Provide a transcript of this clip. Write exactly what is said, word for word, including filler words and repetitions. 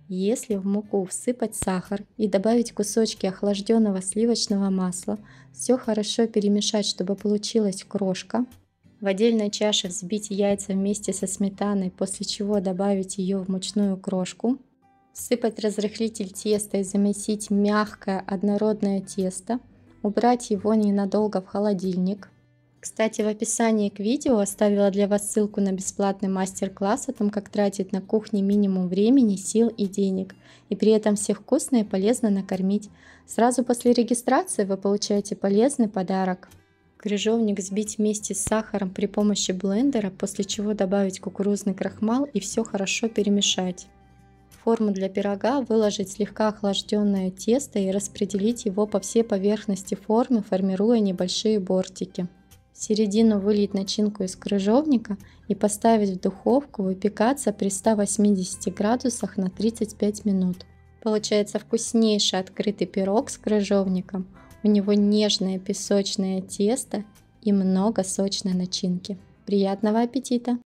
Если в муку всыпать сахар и добавить кусочки охлажденного сливочного масла, все хорошо перемешать, чтобы получилась крошка. В отдельной чаше взбить яйца вместе со сметаной, после чего добавить ее в мучную крошку. Всыпать разрыхлитель теста и замесить мягкое однородное тесто. Убрать его ненадолго в холодильник. Кстати, в описании к видео оставила для вас ссылку на бесплатный мастер-класс о том, как тратить на кухне минимум времени, сил и денег, и при этом всех вкусно и полезно накормить. Сразу после регистрации вы получаете полезный подарок. Крыжовник взбить вместе с сахаром при помощи блендера, после чего добавить кукурузный крахмал и все хорошо перемешать. В форму для пирога выложить слегка охлажденное тесто и распределить его по всей поверхности формы, формируя небольшие бортики. В середину вылить начинку из крыжовника и поставить в духовку выпекаться при ста восьмидесяти градусах на тридцать пять минут. Получается вкуснейший открытый пирог с крыжовником. У него нежное песочное тесто и много сочной начинки. Приятного аппетита!